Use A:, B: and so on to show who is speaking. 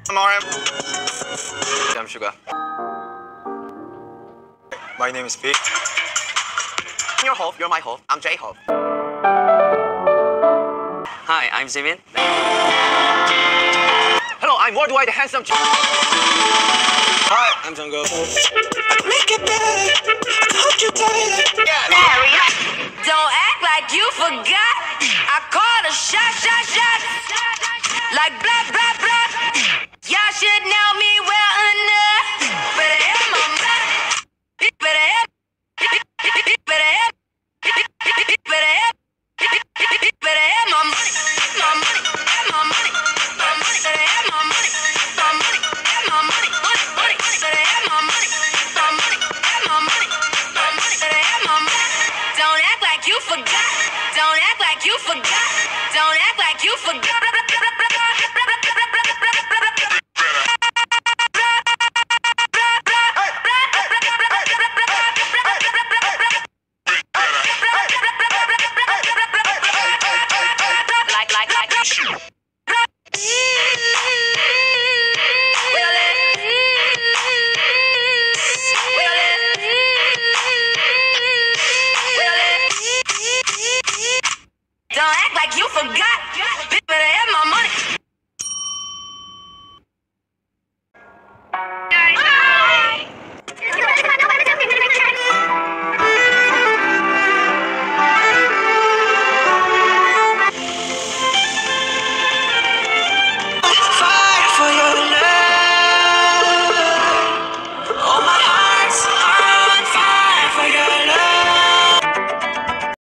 A: Damn sugar.
B: My name is Pete.
A: I'm your host, you're my host. I'm J-Hope. Hi, I'm Jimin. Hello, I'm Worldwide the Handsome.
B: Hi, I'm Jungkook.
C: Make it better. Hold you tighter.
D: Don't act like you forgot. I called a shot. Like blah, blah, blah. Y'all should know me well enough. Better have my money. Better have. Better have. Better have. Better have my money. My money. My money. My money. Better have my money. My money. Have my money. Money. Better have my money. My money. Have my money. My money. Better have my money. Don't act like you forgot. Don't act like you forgot. Don't act like you forgot. Don't act like you forgot.